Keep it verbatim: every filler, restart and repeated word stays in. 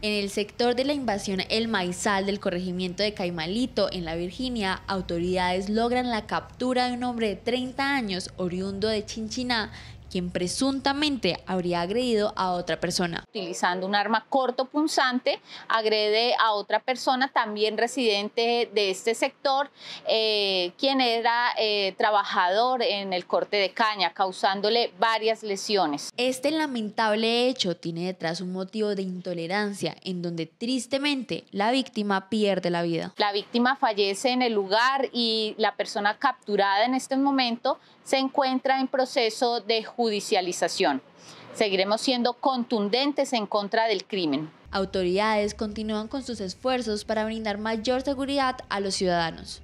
En el sector de la invasión El Maizal del corregimiento de Caimalito, en la Virginia, autoridades logran la captura de un hombre de treinta años, oriundo de Chinchiná, quien presuntamente habría agredido a otra persona. Utilizando un arma cortopunzante, agrede a otra persona también residente de este sector, eh, quien era eh, trabajador en el corte de caña, causándole varias lesiones. Este lamentable hecho tiene detrás un motivo de intolerancia, en donde tristemente la víctima pierde la vida. La víctima fallece en el lugar y la persona capturada en este momento se encuentra en proceso de judicialización. Seguiremos siendo contundentes en contra del crimen. Autoridades continúan con sus esfuerzos para brindar mayor seguridad a los ciudadanos.